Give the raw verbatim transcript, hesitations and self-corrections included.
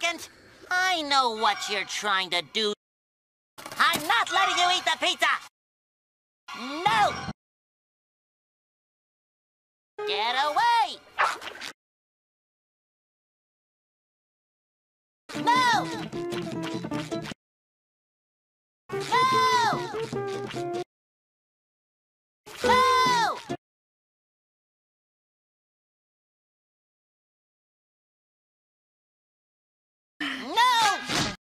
second. I know what you're trying to do. I'm not letting you eat the pizza! No! Get away! No! No!